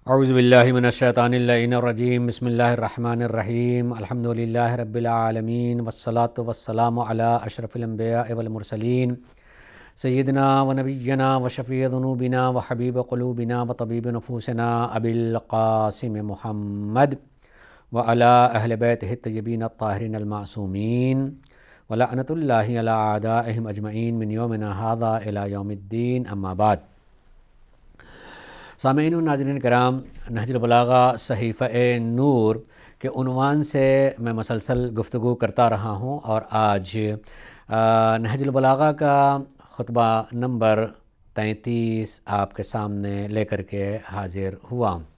اعوذ باللہ من الشیطان اللعین الرجیم بسم اللہ الرحمن الرحیم الحمدللہ رب العالمین والصلاة والسلام علی اشرف الانبیاء والمرسلین سیدنا و نبینا و شفیع ذنوبنا و حبیب قلوبنا و طبیب نفوسنا ابی القاسم محمد و علی اہل بیتہ الطیبین الطاہرین المعصومین ولعنۃ اللہ علی اعدائہم اجمعین من یومنا ھذا الی یوم الدین اما بعد۔ سامعین و ناظرین کرام، نہج البلاغہ صحیفہ نور کے عنوان سے میں مسلسل گفتگو کرتا رہا ہوں، اور آج نہج البلاغہ کا خطبہ نمبر 33 آپ کے سامنے لے کر کے حاضر ہوا ہوں۔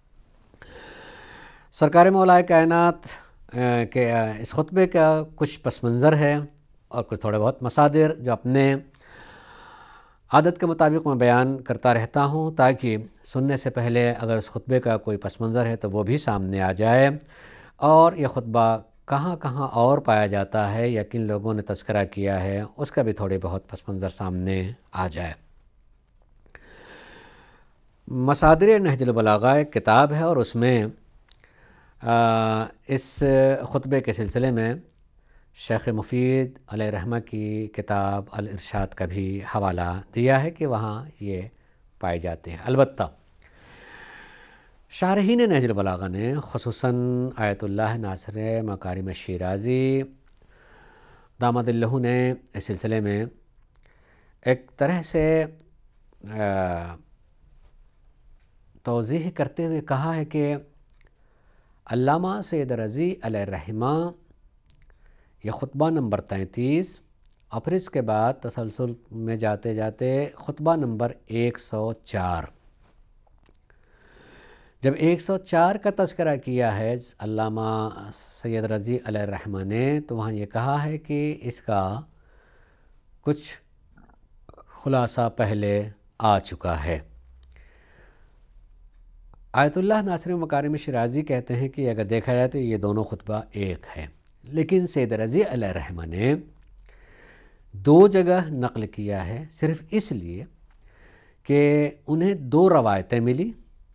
سرکار مولا کائنات کے اس خطبے کا کچھ پس منظر ہے اور کچھ تھوڑے بہت مصادر جو اپنے عادت کے مطابق میں بیان کرتا رہتا ہوں، تاکہ سننے سے پہلے اگر اس خطبے کا کوئی پس منظر ہے تو وہ بھی سامنے آ جائے، اور یہ خطبہ کہاں کہاں اور پایا جاتا ہے یا کن لوگوں نے تذکرہ کیا ہے اس کا بھی تھوڑے بہت پس منظر سامنے آ جائے۔ مصادر نہج البلاغہ ایک کتاب ہے، اور اس میں اس خطبے کے سلسلے میں شیخ مفید علیہ رحمہ کی کتاب الارشاد کا بھی حوالہ دیا ہے کہ وہاں یہ پائے جاتے ہیں۔ البتہ شارحین نہج البلاغہ نے خصوصاً آیت اللہ ناصر مکارم شیرازی دامد اللہ نے اس سلسلے میں ایک طرح سے توضیح کرتے ہوئے کہا ہے کہ علامہ سید رضی علیہ رحمہ یہ خطبہ نمبر 33 اور پھر اس کے بعد تسلسل میں جاتے جاتے خطبہ نمبر 104، جب 104 کا تذکرہ کیا ہے علامہ سید رضی علیہ الرحمہ نے، تو وہاں یہ کہا ہے کہ اس کا کچھ خلاصہ پہلے آ چکا ہے۔ آیت اللہ ناصر مکارم شیرازی کہتے ہیں کہ اگر دیکھا جائے تو یہ دونوں خطبہ ایک ہے، لیکن سید رضی علیہ الرحمہ نے دو جگہ نقل کیا ہے، صرف اس لیے کہ انہیں دو روایتیں ملی،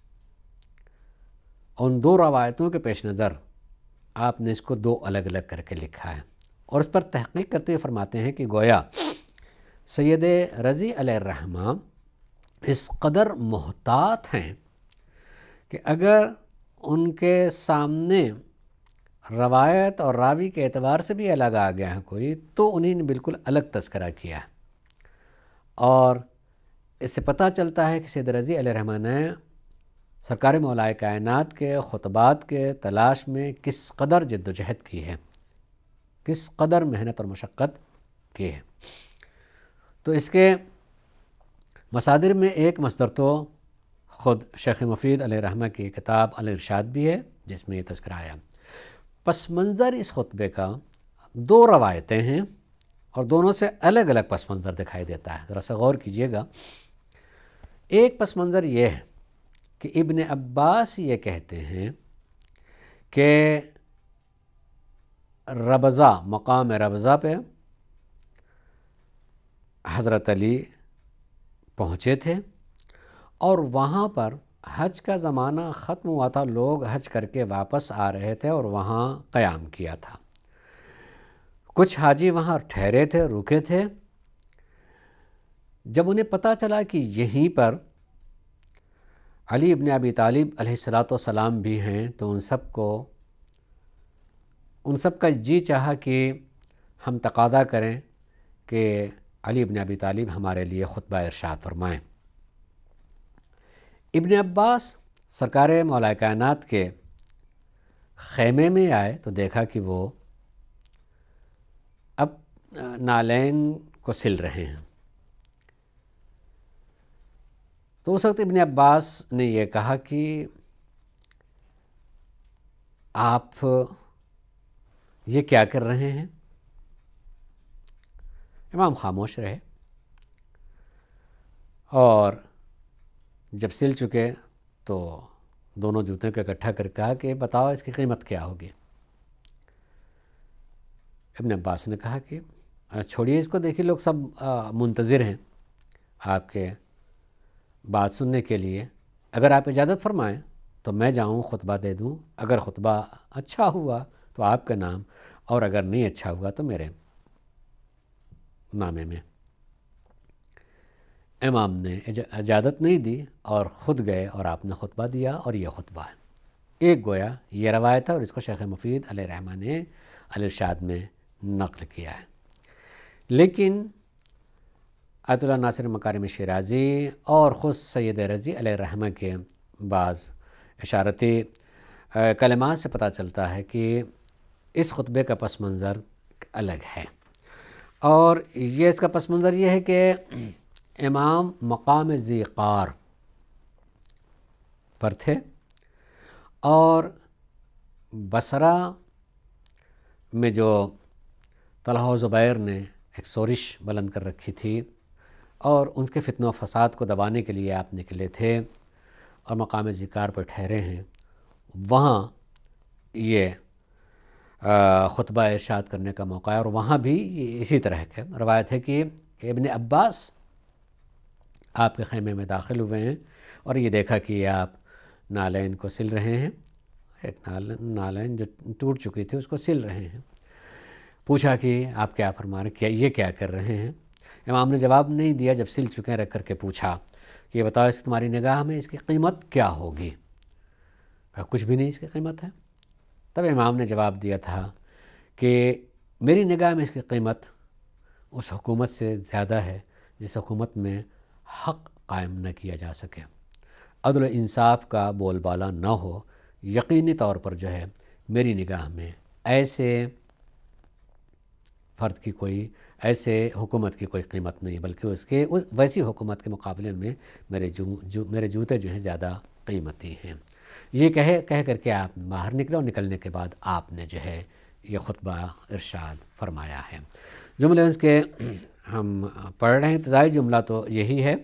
ان دو روایتوں کے پیش نظر آپ نے اس کو دو الگ الگ کر کے لکھا ہے، اور اس پر تحقیق کرتے ہوئے فرماتے ہیں کہ گویا سید رضی علیہ الرحمہ اس قدر محتاط ہیں کہ اگر ان کے سامنے روایت اور راوی کے اعتبار سے بھی الگ آ گیا ہے کوئی، تو انہیں بالکل الگ تذکرہ کیا ہے، اور اس سے پتہ چلتا ہے کہ سید رضی علیہ الرحمہ نے سرکار مولا کائنات کے خطبات کے تلاش میں کس قدر جد و جہد کی ہے، کس قدر محنت اور مشقت کی ہے۔ تو اس کے مصادر میں ایک مصدر تو خود شیخ مفید علیہ رحمہ کی کتاب الارشاد بھی ہے جس میں یہ تذکرہ آیا۔ پس منظر اس خطبے کا دو روایتیں ہیں، اور دونوں سے الگ الگ پس منظر دکھائی دیتا ہے، ذرا سا غور کیجئے گا۔ ایک پس منظر یہ ہے کہ ابن عباس یہ کہتے ہیں کہ ربضہ، مقام ربضہ پہ حضرت علی پہنچے تھے، اور وہاں پر حج کا زمانہ ختم ہوا تھا، لوگ حج کر کے واپس آ رہے تھے اور وہاں قیام کیا تھا۔ کچھ حاجی وہاں ٹھہرے تھے، رکے تھے۔ جب انہیں پتہ چلا کہ یہیں پر علی ابن ابی طالب علیہ السلام بھی ہیں، تو ان سب کا جی چاہا کہ ہم تقاضا کریں کہ علی ابن ابی طالب ہمارے لیے خطبہ ارشاد فرمائیں۔ ابن عباس سرکار مولا کائنات کے خیمے میں آئے تو دیکھا کہ وہ اب نالین کو سل رہے ہیں، تو اس وقت ابن عباس نے یہ کہا کہ آپ یہ کیا کر رہے ہیں؟ امام خاموش رہے، اور جب سل چکے تو دونوں جوتوں کو اکٹھا کر کہا کہ بتاؤ اس کی قیمت کیا ہوگی۔ ابن عباس نے کہا کہ چھوڑیے اس کو، دیکھیے لوگ سب منتظر ہیں آپ کے بات سننے کے لیے اگر آپ اجازت فرمائیں تو میں جاؤں خطبہ دے دوں، اگر خطبہ اچھا ہوا تو آپ کا نام، اور اگر نہیں اچھا ہوا تو میرے نامے میں۔ امام نے اجازت نہیں دی اور خود گئے اور آپ نے خطبہ دیا، اور یہ خطبہ ہے۔ ایک گویا یہ روایت ہے، اور اس کو شیخ مفید علیہ رحمہ نے الارشاد میں نقل کیا ہے۔ لیکن آیت اللہ ناصر مکارم شیرازی اور خود سید رضی علیہ رحمہ کے بعض اشارتی کلمات سے پتہ چلتا ہے کہ اس خطبے کا پس منظر الگ ہے، اور یہ اس کا پس منظر یہ ہے کہ امام مقام ذی قار پر تھے، اور بصرہ میں جو طلحہ و زبیر نے ایک سورش بلند کر رکھی تھی، اور ان کے فتنہ و فساد کو دبانے کے لیے آپ نکلے تھے اور مقام ذی قار پر ٹھہرے ہیں، وہاں یہ خطبہ ارشاد کرنے کا موقع ہے۔ اور وہاں بھی یہ اسی طرح کا روایت ہے کہ ابن عباس آپ کے خیمے میں داخل ہوئے ہیں اور یہ دیکھا کہ آپ نالین کو سل رہے ہیں، ایک نالین جو ٹوٹ چکی تھی اس کو سل رہے ہیں۔ پوچھا کہ آپ کیا فرما رہے ہیں، یہ کیا کر رہے ہیں؟ امام نے جواب نہیں دیا، جب سل چکے ہیں رکھ کر کے پوچھا کہ یہ بتاؤ اس تمہاری نگاہ میں اس کی قیمت کیا ہوگی؟ کچھ بھی نہیں اس کی قیمت ہے۔ تب امام نے جواب دیا تھا کہ میری نگاہ میں اس کی قیمت اس حکومت سے زیادہ ہے جس حکومت میں حق قائم نہ کیا جا سکے، عدل و انصاف کا بول بالا نہ ہو۔ یقینی طور پر جو ہے میری نگاہ میں ایسے فرد کی کوئی، ایسے حکومت کی کوئی قیمت نہیں، بلکہ اس ویسی حکومت کے مقابلے میں میرے جوتے جو ہیں زیادہ قیمتی ہیں۔ یہ کہہ کر کے آپ باہر نکلے، اور نکلنے کے بعد آپ نے جو ہے یہ خطبہ ارشاد فرمایا ہے۔ جملے اس کے ہم پڑھ رہے ہیں، ابتدائی جملہ تو یہی ہے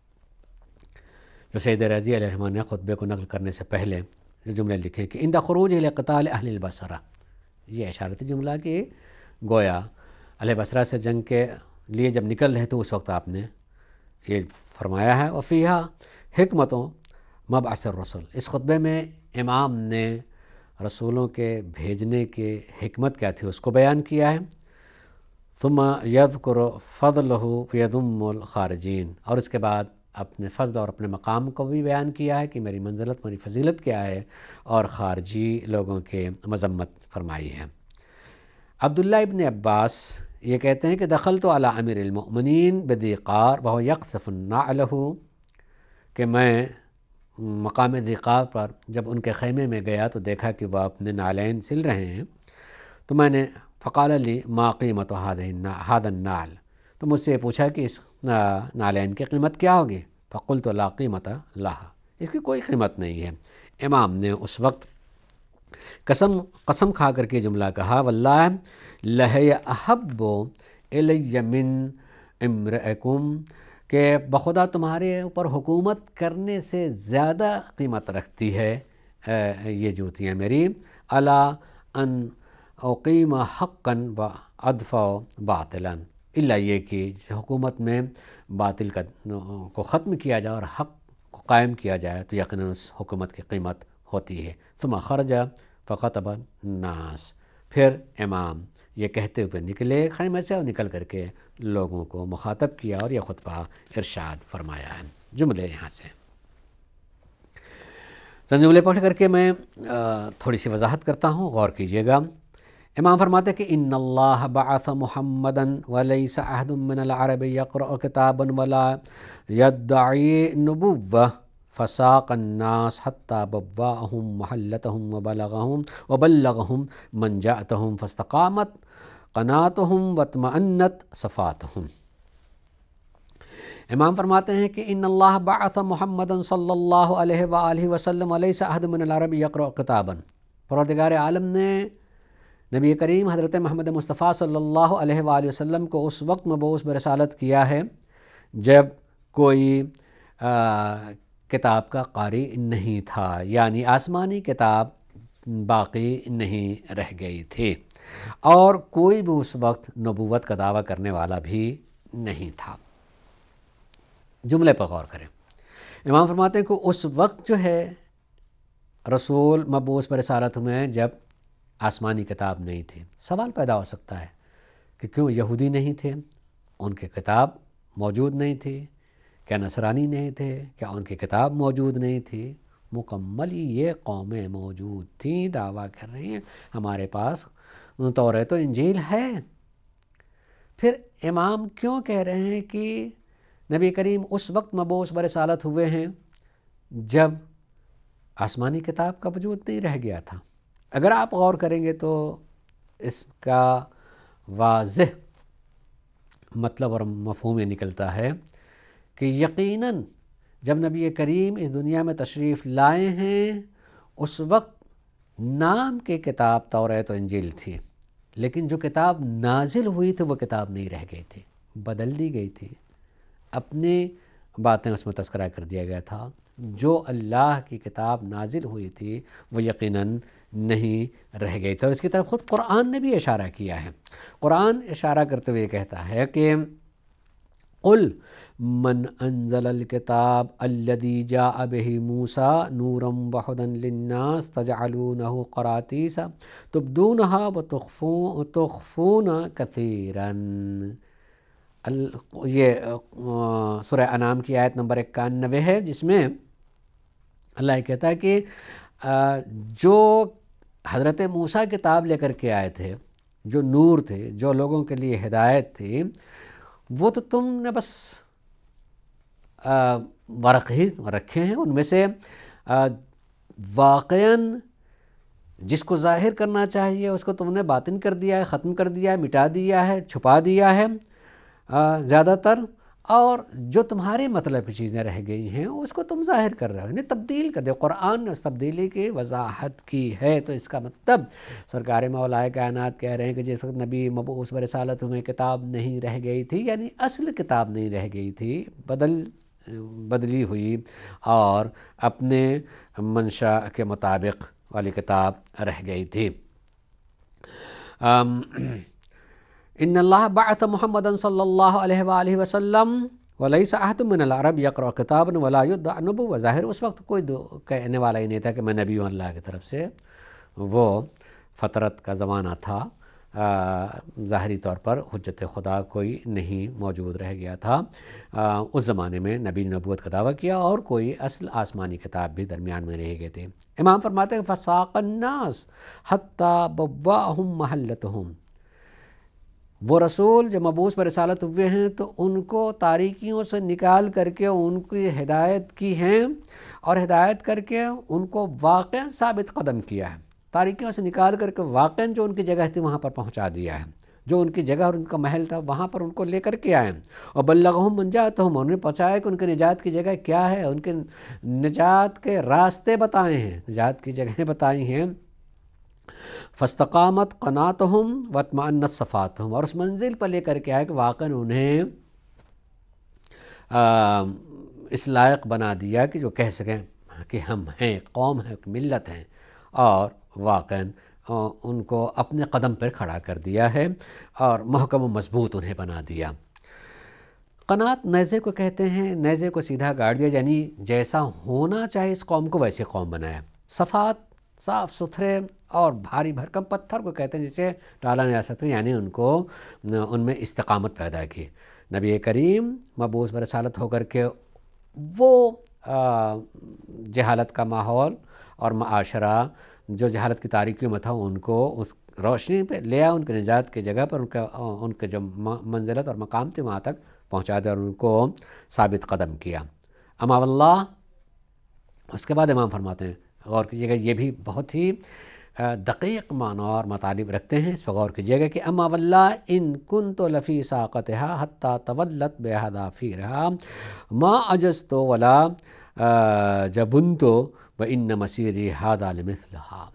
جو سید رضی علیہ الرحمہ نے خطبے کو نقل کرنے سے پہلے جو جملے لکھے کہ عند خروج الی قتال اہل البصرہ، یہ اشارتی جملہ کہ گویا اہل بصرہ سے جنگ کے لیے جب نکل رہے تھے اس وقت آپ نے یہ فرمایا ہے۔ وفیہا حکمتوں مبعث الرسول، اس خطبے میں امام نے رسولوں کے بھیجنے کے حکمت کیا تھی اس کو بیان کیا ہے۔ ثم یذکر فضلہ ویذم الخارجین، اور اس کے بعد اپنے فضل اور اپنے مقام کو بھی بیان کیا ہے کہ میری منزلت، میری فضیلت کیا ہے، اور خارجی لوگوں کے مذمت فرمائی ہے۔ عبداللہ ابن عباس یہ کہتے ہیں کہ دخلت علی امیر المؤمنین بذی قار وہو یقصف نعلہ، کہ میں مقام ذی قار پر جب ان کے خیمے میں گیا تو دیکھا کہ وہ اپنے نالین سل رہے ہیں، تو میں نے فقال لی ما قیمت هذا النعل، تو مجھ سے یہ پوچھا کہ اس نالین کی قیمت کیا ہوگی؟ فقلت لا قیمت لہا، اس کی کوئی قیمت نہیں ہے۔ امام نے اس وقت قسم کھا کر کے جملہ کہا واللہ لہی احب الی من امرئکم، کہ بخدا تمہارے اوپر حکومت کرنے سے زیادہ قیمت رکھتی ہے یہ جوتیاں میری، الا ان اقیم حقا و ادفع باطلا، الا یہ کہ حکومت میں باطل کو ختم کیا جائے اور حق کو قائم کیا جائے تو یقیناً اس حکومت کی قیمت ہوتی ہے۔ ثم خرج فخطب الناس، پھر امام یہ کہتے ہوئے نکلے خیمے سے اور نکل کر کے لوگوں کو مخاطب کیا اور یہ خطبہ ارشاد فرمایا ہے۔ جملے یہاں سے چند جملے پڑھ کر کے میں تھوڑی سی وضاحت کرتا ہوں، غور کیجیے گا۔ امام فرماتے ہیں کہ ان اللہ بعث محمدا ولیس احد من العرب یقرأ کتابا ولا یدعی نبوہ فساق الناس حتی بواءہم محلتہم وبلغہم من جاءتہم فاستقامت قناتہم واطمأنت صفاتہم۔ امام فرماتے ہیں کہ ان اللہ بعث محمدا صلی اللہ علیہ وآلہ وسلم ولیس احد من العرب یقرأ کتابا، پروردگار عالم نے نبی کریم حضرت محمد مصطفیٰ صلی اللہ علیہ وآلہ وسلم کو اس وقت مبعوث برسالت کیا ہے جب کوئی کتاب کا قاری نہیں تھا، یعنی آسمانی کتاب باقی نہیں رہ گئی تھی، اور کوئی بھی اس وقت نبوت کا دعویٰ کرنے والا بھی نہیں تھا۔ جملے پر غور کریں، امام فرماتے ہیں کہ اس وقت جو ہے رسول مبعوث برسالت میں جب آسمانی کتاب نہیں تھی. سوال پیدا ہو سکتا ہے کہ کیوں یہودی نہیں تھے، ان کی کتاب موجود نہیں تھی؟ کیا نصرانی نہیں تھے، کیا ان کی کتاب موجود نہیں تھی؟ مکمل یہ قومیں موجود تھیں، دعویٰ کر رہی ہیں ہمارے پاس توریت و انجیل ہے. پھر امام کیوں کہہ رہے ہیں کہ نبی کریم اس وقت مبعوث برسالت ہوئے ہیں جب آسمانی کتاب کا وجود نہیں رہ گیا تھا؟ اگر آپ غور کریں گے تو اس کا واضح مطلب اور مفہوم یہ نکلتا ہے کہ یقیناً جب نبی کریم اس دنیا میں تشریف لائے ہیں اس وقت نام کی کتاب توریت و انجیل تھی، لیکن جو کتاب نازل ہوئی تھی وہ کتاب نہیں رہ گئی تھی، بدل دی گئی تھی، اپنی باتیں اس میں تذکرہ کر دیا گیا تھا. جو اللہ کی کتاب نازل ہوئی تھی وہ یقیناً نہیں رہ گئی تھی. اور اس کی طرف خود قرآن نے بھی اشارہ کیا ہے. قرآن اشارہ کرتے ہوئے کہتا ہے کہ قل من انزل الکتاب الذی جاء بہ موسیٰ نورا وہدی للناس تجعلونہ قراطیس تبدونہا وتخفون کثیرا. یہ سورہ انعام کی آیت نمبر 91 ہے، جس میں اللہ کہتا ہے کہ جو حضرت موسیٰ کتاب لے کر کے آئے تھے، جو نور تھے، جو لوگوں کے لیے ہدایت تھی، وہ تو تم نے بس ورق ہی رکھے ہیں. ان میں سے واقعاً جس کو ظاہر کرنا چاہیے اس کو تم نے باطن کر دیا ہے، ختم کر دیا ہے، مٹا دیا ہے، چھپا دیا ہے زیادہ تر، اور جو تمہارے مطلب کی چیزیں رہ گئی ہیں اس کو تم ظاہر کر رہے ہو، یعنی تبدیل کر دے. قرآن نے اس تبدیلی کی وضاحت کی ہے. تو اس کا مطلب سرکار مولا کائنات کہہ رہے ہیں کہ جس وقت نبی مبعوث برسالت میں کتاب نہیں رہ گئی تھی، یعنی اصل کتاب نہیں رہ گئی تھی، بدلی ہوئی اور اپنے منشا کے مطابق والی کتاب رہ گئی تھی. ان اللہ بعث محمد صلی اللہ علیہ وآلہ وسلم ولیس احد من العرب یقرأ کتابا ولا یدعی نبوۃ. ظاہر اس وقت کوئی کہنے والا ہی نہیں تھا کہ میں نبی ہوں اللہ کی طرف سے. وہ فطرت کا زمانہ تھا، ظاہری طور پر حجت خدا کوئی نہیں موجود رہ گیا تھا. اس زمانے میں نبی نبوت کا دعویٰ کیا اور کوئی اصل آسمانی کتاب بھی درمیان میں رہ گئے تھے. امام فرماتے ہیں فساق الناس حتی بواہم محلتہم. وہ رسول جب مبعوث برسالت ہوئے ہیں تو ان کو تاریکیوں سے نکال کر کے ان کی ہدایت کی ہیں، اور ہدایت کر کے ان کو واقعاً ثابت قدم کیا ہے. تاریکیوں سے نکال کر کے واقعاً جو ان کی جگہ تھی وہاں پر پہنچا دیا ہے، جو ان کی جگہ اور ان کا محل تھا وہاں پر ان کو لے کر کے آئے. اور بلغہم من جاتہم، انہوں نے پہنچایا کہ ان کے نجات کی جگہ کیا ہے، ان کے نجات کے راستے بتائے ہیں، نجات کی جگہیں بتائی ہیں. فاستقامت قناتہم واطمأنت صفاتہم، اور اس منزل پر لے کر کے آئے کہ واقعاً انہیں اس لائق بنا دیا کہ جو کہہ سکیں کہ ہم ہیں، قوم ہے، ملت ہیں، اور واقعاً ان کو اپنے قدم پر کھڑا کر دیا ہے اور محکم و مضبوط انہیں بنا دیا. قنات نیزے کو کہتے ہیں، نیزے کو سیدھا گاڑ دیا، یعنی جیسا ہونا چاہے اس قوم کو ویسے قوم بنایا. صفات صاف ستھرے اور بھاری بھرکم پتھر کو کہتے ہیں جسے ٹالا نہیں جا سکتا، یعنی ان میں استقامت پیدا کی. نبی کریم مبعوث برسالت ہو کر کے وہ جہالت کا ماحول اور معاشرہ جو جہالت کی تاریکیوں میں تھا ان کو اس روشنی پہ لے آیا، ان کے نجات کی جگہ پر ان کے جو منزلت اور مقام تھے وہاں تک پہنچا دیا اور ان کو ثابت قدم کیا. اما واللہ، اس کے بعد امام فرماتے ہیں، غور کیجیے گا، یہ بھی بہت ہی دقیق معنی اور مطالب رکھتے ہیں، اس پر غور کیجیے گا کہ اما واللہ ان کنت لفی ساقتها حتی تولت بحذافیرها ما عجزت ولا جبنت وان مسیری هذا لمثلها.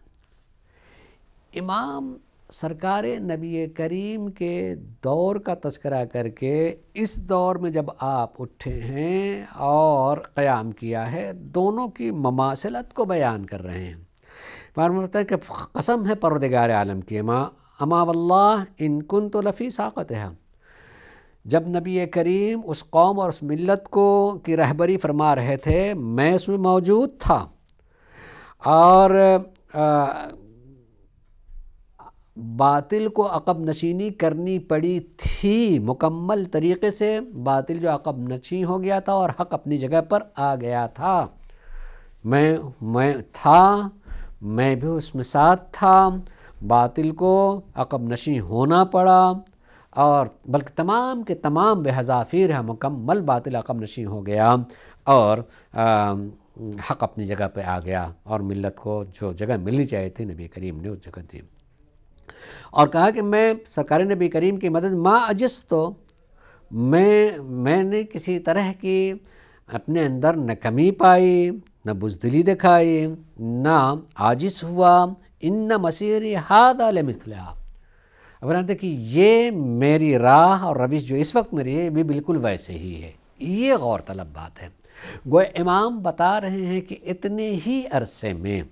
امام سرکار نبی کریم کے دور کا تذکرہ کر کے اس دور میں جب آپ اٹھے ہیں اور قیام کیا ہے، دونوں کی مماثلت کو بیان کر رہے ہیں. معلوم ہے کہ قسم ہے پروردگار عالم کی، اما واللہ ان کنت لفی ساقتها، جب نبی کریم اس قوم اور اس ملت کو کی رہبری فرما رہے تھے میں اس میں موجود تھا، اور باطل کو عقب نشینی کرنی پڑی تھی مکمل طریقے سے، باطل جو عقب نشین ہو گیا تھا اور حق اپنی جگہ پر آ گیا تھا۔ میں تھا، میں بھی اس میں ساتھ تھا، باطل کو عقب نشین ہونا پڑا، اور بلکہ تمام کے تمام بے حذافیر ہے، مکمل باطل عقب نشین ہو گیا اور حق اپنی جگہ پہ آ گیا، اور ملت کو جو جگہ ملنی چاہیے تھی نبی کریم نے اس جگہ دی۔ اور کہا کہ میں سرکار نبی کریم کی مدد ما عجز، تو میں نے کسی طرح کی اپنے اندر نہ کمی پائی، نہ بزدلی دکھائی، نہ عاجز ہوا، ان مسیری ھذا لمثلھا، اب کہ یہ میری راہ اور روش جو اس وقت میری ہے یہ بھی بالکل ویسے ہی ہے۔ یہ غور طلب بات ہے، گویا امام بتا رہے ہیں کہ اتنے ہی عرصے میں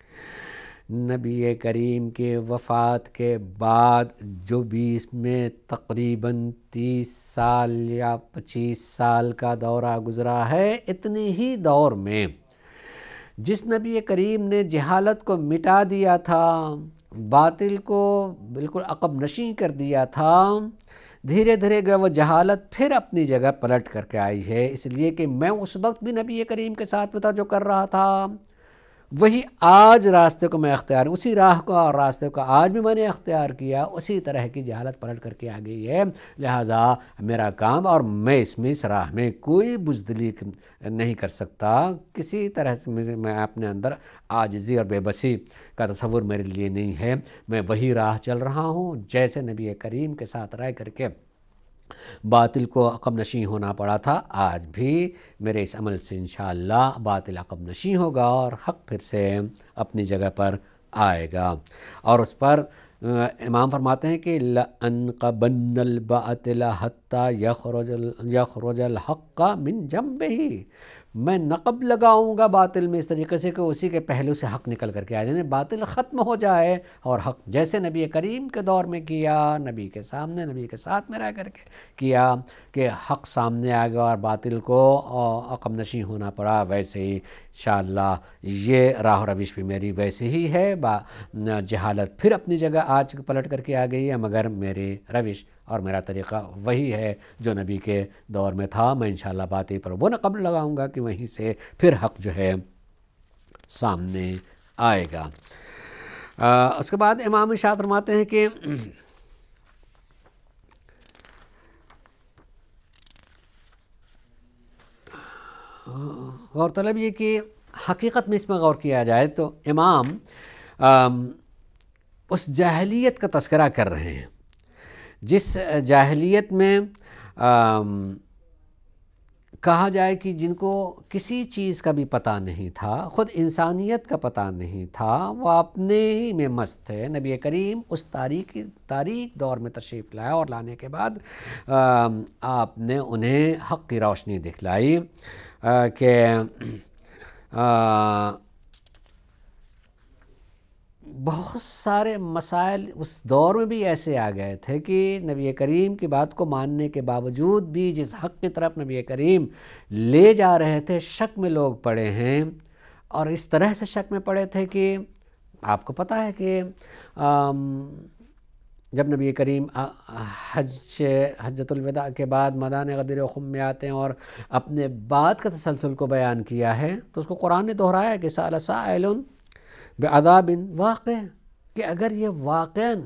نبی کریم کے وفات کے بعد جو بیچ میں تقریباً 30 سال یا 25 سال کا دورہ گزرا ہے، اتنے ہی دور میں جس نبی کریم نے جہالت کو مٹا دیا تھا، باطل کو بالکل عقب نشین کر دیا تھا، دھیرے دھیرے وہ جہالت پھر اپنی جگہ پلٹ کر کے آئی ہے، اس لیے کہ میں اس وقت بھی نبی کریم کے ساتھ میں تھا جو کر رہا تھا، وہی آج راستے کو میں اختیار، اسی راہ کو اور راستے کو آج بھی میں نے اختیار کیا، اسی طرح کی جہالت پلٹ کر کے آ گئی ہے، لہٰذا میرا کام، اور میں اس راہ میں کوئی بزدلی نہیں کر سکتا، کسی طرح سے میں اپنے اندر عاجزی اور بے بسی کا تصور میرے لیے نہیں ہے، میں وہی راہ چل رہا ہوں جیسے نبی کریم کے ساتھ رہ کر کے باطل کو عقب نشین ہونا پڑا تھا، آج بھی میرے اس عمل سے انشاءاللہ باطل عقب نشین ہوگا اور حق پھر سے اپنی جگہ پر آئے گا۔ اور اس پر امام فرماتے ہیں کہ لَأَنْقَبَنَّ الْبَاطِلَ حَتَّى يَخْرُجَ الْحَقَّ مِنْ جَنْبِهِ، میں نقب لگاؤں گا باطل میں اس طریقے سے کہ اسی کے پہلو سے حق نکل کر کے آ جائے، باطل ختم ہو جائے اور حق جیسے نبی کریم کے دور میں کیا، نبی کے سامنے نبی کے ساتھ میں رہ کر کے کیا کہ حق سامنے آ گیا اور باطل کو عقب نشین ہونا پڑا، ویسے ہی انشاءاللہ یہ راہ و روش بھی میری ویسے ہی ہے، جہالت پھر اپنی جگہ آج پلٹ کر کے آ گئی ہے، مگر میری روش اور میرا طریقہ وہی ہے جو نبی کے دور میں تھا، میں انشاءاللہ باطل پر وہ نقب لگاؤں گا کہ وہیں سے پھر حق جو ہے سامنے آئے گا۔ اس کے بعد امام ارشاد فرماتے ہیں کہ غور طلب یہ کہ حقیقت میں اس میں غور کیا جائے تو امام اس جاہلیت کا تذکرہ کر رہے ہیں جس جاہلیت میں کہا جائے کہ جن کو کسی چیز کا بھی پتہ نہیں تھا، خود انسانیت کا پتہ نہیں تھا، وہ اپنے ہی میں مست تھے، نبی کریم اس تاریک دور میں تشریف لایا اور لانے کے بعد آپ نے انہیں حق کی روشنی دکھلائی کہ بہت سارے مسائل اس دور میں بھی ایسے آ گئے تھے کہ نبی کریم کی بات کو ماننے کے باوجود بھی جس حق کی طرف نبی کریم لے جا رہے تھے شک میں لوگ پڑے ہیں، اور اس طرح سے شک میں پڑے تھے کہ آپ کو پتہ ہے کہ جب نبی کریم حجۃ الوداع کے بعد میدان غدیر خم میں آتے ہیں اور اپنے بات کا تسلسل کو بیان کیا ہے تو اس کو قرآن نے دہرایا کہ سأل سائل بعذاب واقع، کہ اگر یہ واقعاً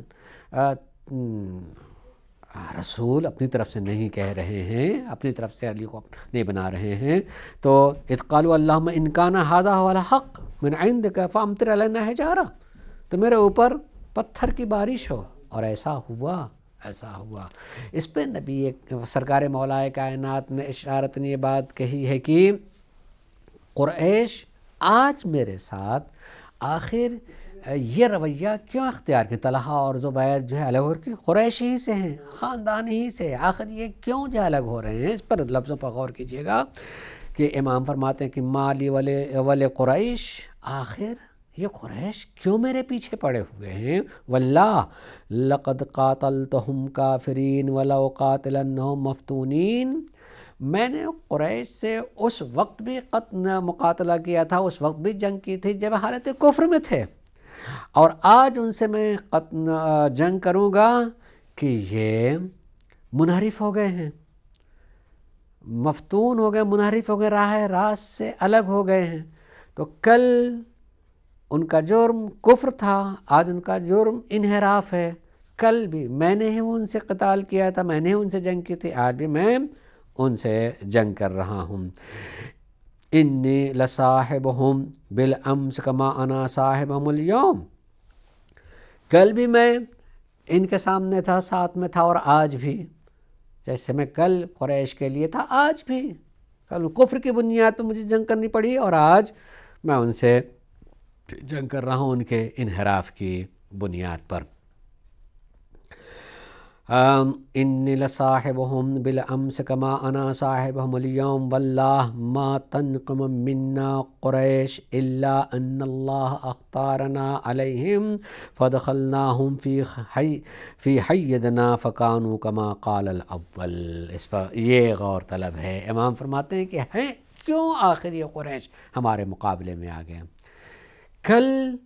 رسول اپنی طرف سے نہیں کہہ رہے ہیں، اپنی طرف سے علی کو نہیں بنا رہے ہیں، تو اذ قالوا اللہم ان کان ھذا ھو الحق من عندک فامطر علینا حجارہ، تو میرے اوپر پتھر کی بارش ہو، اور ایسا ہوا۔ اس پہ نبی سرکار مولا کائنات نے اشارت نے یہ بات کہی ہے کہ قریش آج میرے ساتھ آخر یہ رویہ کیوں اختیار کیا؟ طلحہ اور زبیر جو ہے الگ ہو کے قریش ہی سے ہیں، خاندان ہی سے، آخر یہ کیوں جو الگ ہو رہے ہیں؟ اس پر لفظوں پر غور کیجئے گا کہ امام فرماتے ہیں کہ مالی والے قریش، آخر یہ قریش کیوں میرے پیچھے پڑے ہوئے ہیں؟ واللہ لقد قاتلتہم کافرین ولو قاتلنہم مفتونین، میں نے قریش سے اس وقت بھی مقاتلہ کیا تھا، اس وقت بھی جنگ کی تھی جب حالت کفر میں تھے، اور آج ان سے میں جنگ کروں گا کہ یہ منحرف ہو گئے ہیں، مفتون ہو گئے، منحرف ہو گئے، راہ راست سے الگ ہو گئے ہیں۔ تو کل ان کا جرم کفر تھا، آج ان کا جرم انحراف ہے۔ کل بھی میں نے ہی ان سے قتال کیا تھا، میں نے ان سے جنگ کی تھی، آج بھی میں ان سے جنگ کر رہا ہوں۔ انی لصاحبہم بالامس کما انا صاحبہم اليوم، کل بھی میں ان کے سامنے تھا، ساتھ میں تھا، اور آج بھی جیسے میں کل قریش کے لیے تھا، آج بھی کل کفر کی بنیاد پہ مجھے جنگ کرنی پڑی، اور آج میں ان سے جنگ کر رہا ہوں ان کے انحراف کی بنیاد پر۔ انی لصاحبہم بالامس کما انا صاحبہم اليوم واللہ ما تنقم منا قریش الا ان اللہ اختارنا علیہم فدخلناہم فی حیدنا فکانوا کما قال الاول۔ اس پر یہ غور طلب ہے، امام فرماتے ہیں کہ کیوں آخر یہ قریش ہمارے مقابلے میں آ گئے؟ کل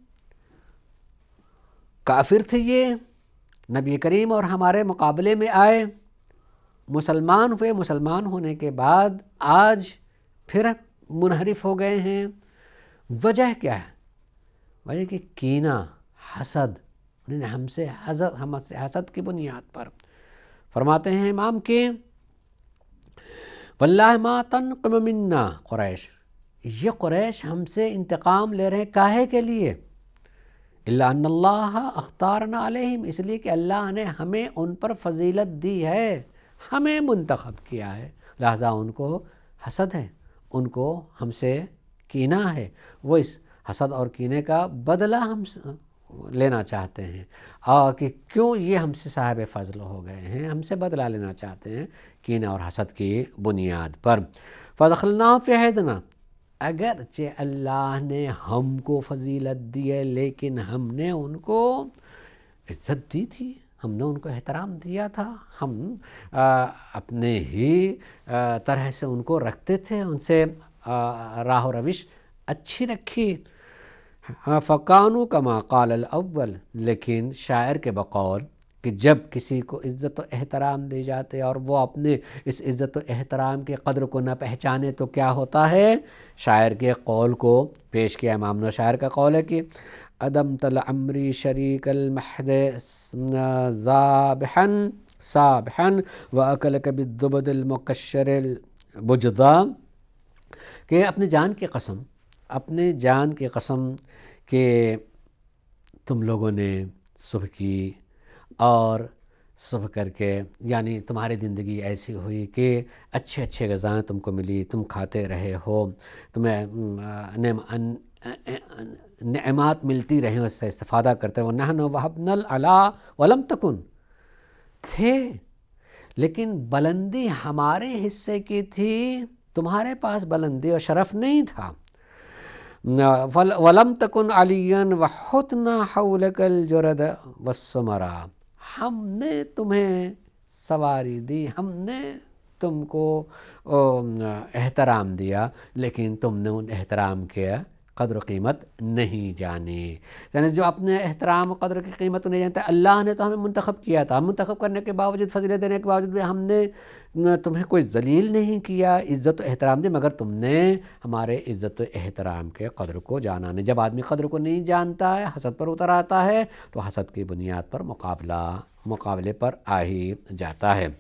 کافر تھے، یہ نبی کریم اور ہمارے مقابلے میں آئے، مسلمان ہوئے، مسلمان ہونے کے بعد آج پھر منحرف ہو گئے ہیں۔ وجہ کیا ہے؟ وجہ کہ کینہ، حسد، انہوں نے ہم سے حسد کی بنیاد پر۔ فرماتے ہیں امام کہ واللہ ما تنقم منا قریش، یہ قریش ہم سے انتقام لے رہے ہیں، کاہے کے لیے؟ الا ان اللہ اختارنا علیہم، اس لیے کہ اللہ نے ہمیں ان پر فضیلت دی ہے، ہمیں منتخب کیا ہے، لہذا ان کو حسد ہے، ان کو ہم سے کینہ ہے، وہ اس حسد اور کینے کا بدلہ ہم لینا چاہتے ہیں، اور کہ کیوں یہ ہم سے صاحب فضل ہو گئے ہیں، ہم سے بدلہ لینا چاہتے ہیں کینہ اور حسد کی بنیاد پر۔ فدخلناہم فی حیدنا، اگرچہ اللہ نے ہم کو فضیلت دی ہے لیکن ہم نے ان کو عزت دی تھی، ہم نے ان کو احترام دیا تھا، ہم اپنے ہی طرح سے ان کو رکھتے تھے، ان سے راہ و روش اچھی رکھی۔ فَقَانُوا كَمَا قَالَ الْأَوَّلِ، لیکن شاعر کے بقول کہ جب کسی کو عزت و احترام دی جاتے اور وہ اپنے اس عزت و احترام کے قدر کو نہ پہچانے تو کیا ہوتا ہے؟ شاعر کے قول کو پیش کیا امام نور شاعر کا قول ہے کہ ادمت العمری شریک المحد ذابحا صابحا واکلک بالذبد المقشر البجضا، کہ اپنے جان کی قسم، اپنے جان کی قسم کہ تم لوگوں نے صبح کی اور صبح کر کے، یعنی تمہاری زندگی ایسی ہوئی کہ اچھے اچھے غذائیں تم کو ملی، تم کھاتے رہے ہو، تمہیں نعمات ملتی رہیں، اس سے استفادہ کرتے رہو۔ نحن وهبنا العلا ولم تکن، تھے لیکن بلندی ہمارے حصے کی تھی، تمہارے پاس بلندی اور شرف نہیں تھا۔ ولم تکن علیا وحطنا حولک الجرد والسمرا، ہم نے تمہیں سواری دی، ہم نے تم کو احترام دیا، لیکن تم نے ان احترام کے قدر و قیمت نہیں جانی۔ یعنی جو اپنے احترام و قدر کی قیمت نہیں جانتا، اللہ نے تو ہمیں منتخب کیا تھا، ہم منتخب کرنے کے باوجود، فضیلت دینے کے باوجود بھی ہم نے تمہیں کوئی ذلیل نہیں کیا، عزت و احترام دی، مگر تم نے ہمارے عزت و احترام کے قدر کو جانا نہیں۔ جب آدمی قدر کو نہیں جانتا ہے، حسد پر اتر آتا ہے، تو حسد کی بنیاد پر مقابلے پر آ ہی جاتا ہے۔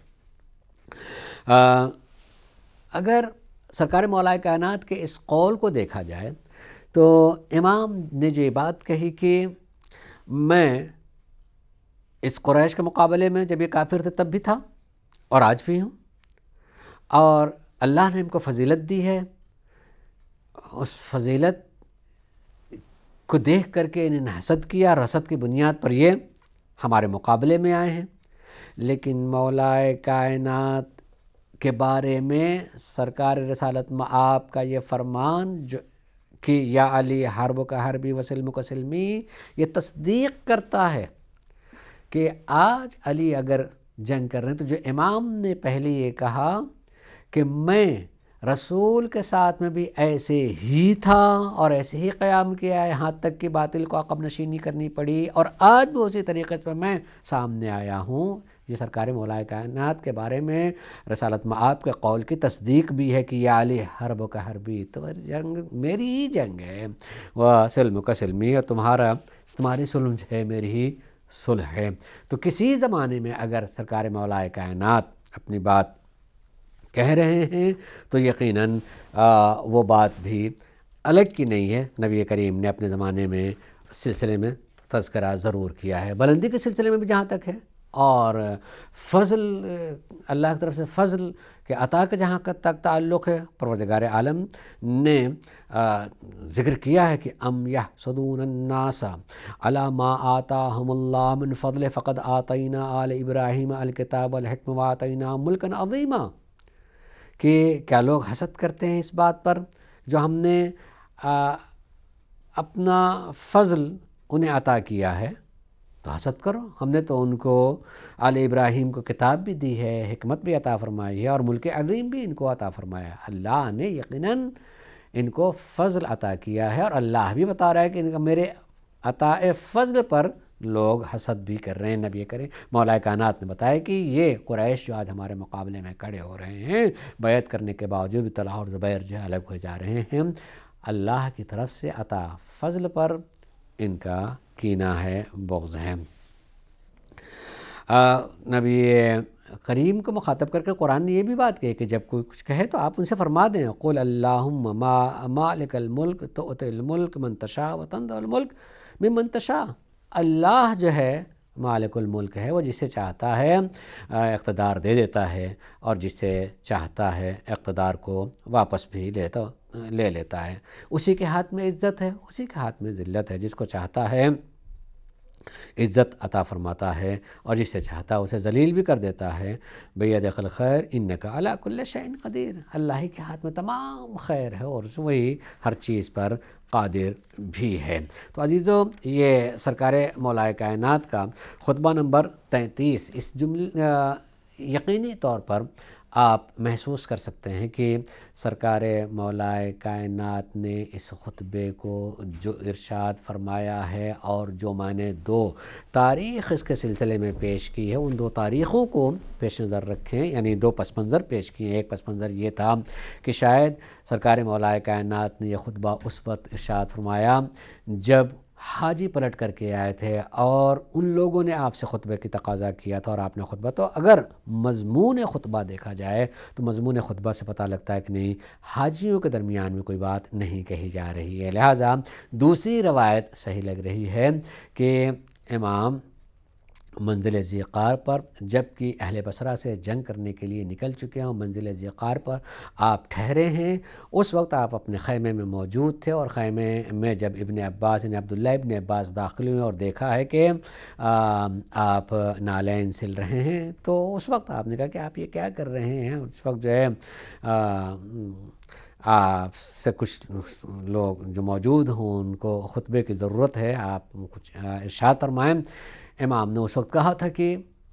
اگر سرکار مولا کائنات کے اس قول کو دیکھا جائے تو امام نے جو یہ بات کہی کہ میں اس قریش کے مقابلے میں جب یہ کافر تھے تب بھی تھا اور آج بھی ہوں، اور اللہ نے ان کو فضیلت دی ہے، اس فضیلت کو دیکھ کر کے انہیں حسد کیا، اور حسد کی بنیاد پر یہ ہمارے مقابلے میں آئے ہیں۔ لیکن مولا کائنات کے بارے میں سرکار رسالت مآب کا یہ فرمان جو کہ یا علی حرب کا حربی وسلم کا سلمی، یہ تصدیق کرتا ہے کہ آج علی اگر جنگ کر رہے ہیں تو جو امام نے پہلے یہ کہا کہ میں رسول کے ساتھ میں بھی ایسے ہی تھا اور ایسے ہی قیام کیا ہے، یہاں تک کہ باطل کو عقب نشینی کرنی پڑی، اور آج بھی اسی طریقے سے میں سامنے آیا ہوں۔ یہ سرکار مولا کائنات کے بارے میں رسالت مآب کے قول کی تصدیق بھی ہے کہ یا علی حرب کا حربی، تمہاری جنگ میری ہی جنگ ہے، وہ سلم کا سلمی، اور تمہاری صلح ہے میری ہی صلح ہے۔ تو کسی زمانے میں اگر سرکار مولا کائنات اپنی بات کہہ رہے ہیں تو یقیناً وہ بات بھی الگ کی نہیں ہے۔ نبی کریم نے اپنے زمانے میں اس سلسلے میں تذکرہ ضرور کیا ہے، بلندی کے سلسلے میں بھی جہاں تک ہے، اور فضل اللہ کی طرف سے فضل کے عطا کا جہاں تک تعلق ہے، پروردگار عالم نے ذکر کیا ہے کہ ام یحسدون الناس علی ما آتاہم اللہ من فضل فقد آتینا آل ابراہیم الکتاب والحکم وآتیناہم ملکا عظیما، کہ کیا لوگ حسد کرتے ہیں اس بات پر جو ہم نے اپنا فضل انہیں عطا کیا ہے؟ تو حسد کرو، ہم نے تو ان کو آل ابراہیم کو کتاب بھی دی ہے، حکمت بھی عطا فرمائی ہے، اور ملک عظیم بھی ان کو عطا فرمایا ہے۔ اللہ نے یقیناً ان کو فضل عطا کیا ہے، اور اللہ بھی بتا رہا ہے کہ ان کا میرے عطاء فضل پر لوگ حسد بھی کر رہے ہیں۔ نبی کریم مولا کائنات نے بتایا کہ یہ قریش جو آج ہمارے مقابلے میں کھڑے ہو رہے ہیں، بیعت کرنے کے باوجود بھی طلحہ اور زبیر جو ہے الگ ہو جا رہے ہیں، اللہ کی طرف سے عطا فضل پر ان کا کینہ ہے، بغض ہے۔ نبی کریم کو مخاطب کر کے قرآن نے یہ بھی بات کہی کہ جب کوئی کچھ کہے تو آپ ان سے فرما دیں قل اللہم مالک الملک تؤتی الملک من تشاء وتنزع الملک ممن تشاء۔ اللہ جو ہے مالک الملک ہے، وہ جسے چاہتا ہے اقتدار دے دیتا ہے، اور جسے چاہتا ہے اقتدار کو واپس بھی لے لیتا ہے۔ اسی کے ہاتھ میں عزت ہے، اسی کے ہاتھ میں ذلت ہے، جس کو چاہتا ہے عزت عطا فرماتا ہے، اور جس سے چاہتا ہے اسے ذلیل بھی کر دیتا ہے۔ بیدک الخیر انک علی کل شیء قدیر، اللہ ہی کے ہاتھ میں تمام خیر ہے، اور وہی ہر چیز پر قادر بھی ہے۔ تو عزیزو، یہ سرکار مولا کائنات کا خطبہ نمبر 33، اس یقینی طور پر آپ محسوس کر سکتے ہیں کہ سرکار مولا کائنات نے اس خطبے کو جو ارشاد فرمایا ہے اور جو میں نے 2 تاریخ اس کے سلسلے میں پیش کی ہے، ان 2 تاریخوں کو پیش نظر رکھیں، یعنی 2 پس منظر پیش کیے۔ ایک پس منظر یہ تھا کہ شاید سرکار مولا کائنات نے یہ خطبہ اس وقت ارشاد فرمایا جب حاجی پلٹ کر کے آئے تھے اور ان لوگوں نے آپ سے خطبے کی تقاضا کیا تھا، اور آپ نے خطبہ، تو اگر مضمون خطبہ دیکھا جائے تو مضمون خطبہ سے پتہ لگتا ہے کہ نہیں، حاجیوں کے درمیان میں کوئی بات نہیں کہی جا رہی ہے۔ لہٰذا دوسری روایت صحیح لگ رہی ہے کہ امام منزل ذیقار پر، جب کہ اہل بصرہ سے جنگ کرنے کے لیے نکل چکے ہیں، منزل ذیقار پر آپ ٹھہرے ہیں، اس وقت آپ اپنے خیمے میں موجود تھے، اور خیمے میں جب ابن عباس یعنی عبداللہ ابن عباس داخل ہوئے اور دیکھا ہے کہ آپ نالین سل رہے ہیں، تو اس وقت آپ نے کہا کہ آپ یہ کیا کر رہے ہیں؟ اس وقت جو ہے آپ سے کچھ لوگ جو موجود ہوں ان کو خطبے کی ضرورت ہے، آپ کچھ ارشاد فرمائیں۔ امام نے اس وقت کہا تھا کہ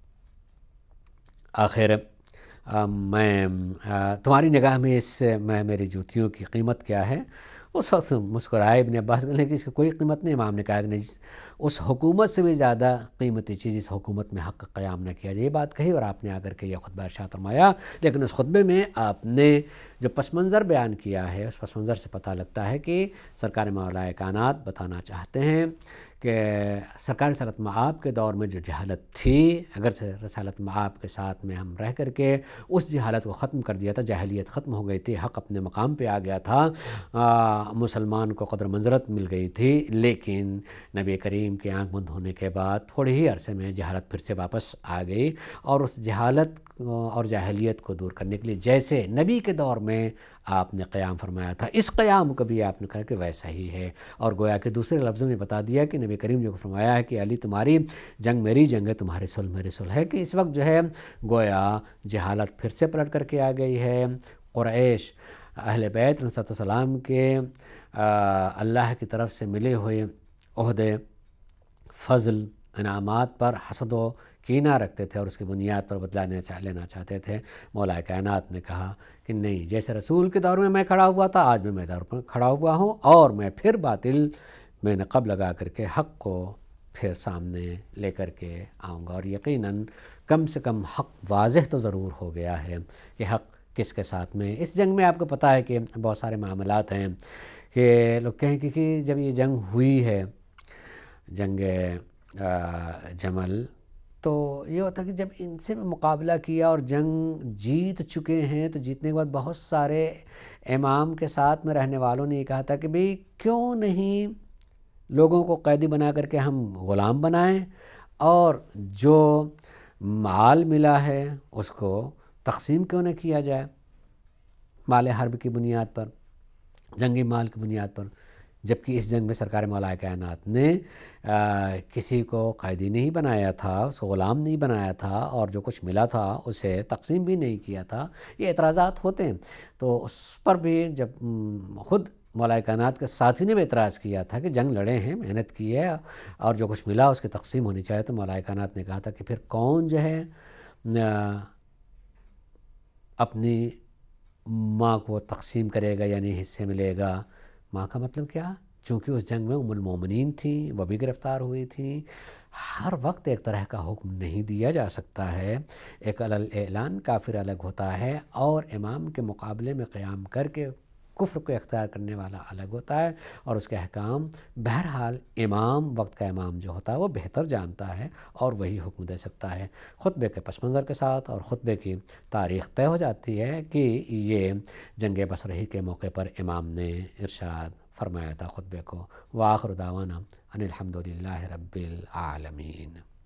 آخر میں تمہاری نگاہ میں میری جوتیوں کی قیمت کیا ہے؟ اس وقت مسکرائے ابن عباس نے کہ اس کی کوئی قیمت نہیں۔ امام نے کہا کہ نہیں، اس حکومت سے بھی زیادہ قیمتی چیز اس حکومت میں حق قیام نہ کیا جائے، یہ بات کہی، اور آپ نے آ کر کے یہ خطبہ ارشاد فرمایا۔ لیکن اس خطبے میں آپ نے جو پس منظر بیان کیا ہے، اس پس منظر سے پتہ لگتا ہے کہ سرکار مولا کائنات بتانا چاہتے ہیں کہ سرکار رسالت مآب کے دور میں جو جہالت تھی، اگرچہ رسالت مآب کے ساتھ میں ہم رہ کر کے اس جہالت کو ختم کر دیا تھا، جاہلیت ختم ہو گئی تھی، حق اپنے مقام پہ آ گیا تھا، مسلمان کو قدر منزلت مل گئی تھی، لیکن نبی کریم کے آنکھ بند ہونے کے بعد تھوڑے ہی عرصے میں جہالت پھر سے واپس آ گئی، اور اس جہالت اور جاہلیت کو دور کرنے کے لیے جیسے نبی کے دور میں آپ نے قیام فرمایا تھا، اس قیام کو بھی آپ نے کہا کہ ویسا ہی ہے، اور گویا کہ دوسرے لفظوں میں بتا دیا کہ نبی کریم جو فرمایا ہے کہ علی تمہاری جنگ میری جنگ ہے، تمہاری صلح میری صلح ہے، کہ اس وقت جو ہے گویا جہالت پھر سے پلٹ کر کے آ گئی ہے۔ قریش اہل بیت علیہ السلام کے اللہ کی طرف سے ملے ہوئے عہدے، فضل، انعامات پر حسد و کینہ رکھتے تھے اور اس کی بنیاد پر بدلہ لینا چاہتے تھے، مولا کائنات نے کہا کہ نہیں، جیسے رسول کے دور میں کھڑا ہوا تھا، آج بھی میں دور پر کھڑا ہوا ہوں، اور میں پھر باطل میں نقب لگا کر کے حق کو پھر سامنے لے کر کے آؤں گا، اور یقیناً کم سے کم حق واضح تو ضرور ہو گیا ہے کہ حق کس کے ساتھ میں۔ اس جنگ میں آپ کو پتہ ہے کہ بہت سارے معاملات ہیں کہ لوگ کہیں کہ جب یہ جنگ ہوئی ہے، جنگ جمل، تو یہ ہوتا ہے کہ جب ان سے مقابلہ کیا اور جنگ جیت چکے ہیں، تو جیتنے کے بعد بہت سارے امام کے ساتھ میں رہنے والوں نے یہ کہا تھا کہ بھئی کیوں نہیں لوگوں کو قیدی بنا کر کے ہم غلام بنائیں، اور جو مال ملا ہے اس کو تقسیم کیوں نہ کیا جائے، مال حرب کی بنیاد پر، جنگی مال کی بنیاد پر، جبکہ اس جنگ میں سرکار مولا کائنات نے کسی کو قیدی نہیں بنایا تھا، اس کو غلام نہیں بنایا تھا، اور جو کچھ ملا تھا اسے تقسیم بھی نہیں کیا تھا۔ یہ اعتراضات ہوتے ہیں، تو اس پر بھی جب خود مولا کائنات کے ساتھی نے بھی اعتراض کیا تھا کہ جنگ لڑے ہیں، محنت کی ہے، اور جو کچھ ملا اس کی تقسیم ہونی چاہیے، تو مولا کائنات نے کہا تھا کہ پھر کون جو ہے اپنی ماں کو تقسیم کرے گا، یعنی حصے ملے گا۔ ماں کا مطلب کیا؟ چونکہ اس جنگ میں ام المومنین تھیں، وہ بھی گرفتار ہوئی تھیں۔ ہر وقت ایک طرح کا حکم نہیں دیا جا سکتا ہے، ایک اعلان کافر الگ ہوتا ہے، اور امام کے مقابلے میں قیام کر کے کفر کو اختیار کرنے والا الگ ہوتا ہے، اور اس کے احکام بہرحال امام، وقت کا امام جو ہوتا ہے وہ بہتر جانتا ہے اور وہی حکم دے سکتا ہے۔ خطبے کے پس منظر کے ساتھ اور خطبے کی تاریخ طے ہو جاتی ہے کہ یہ جنگ بصرہ کے موقع پر امام نے ارشاد فرمایا تھا خطبے کو۔ وآخر دعوانا ان الحمدللہ رب العالمین۔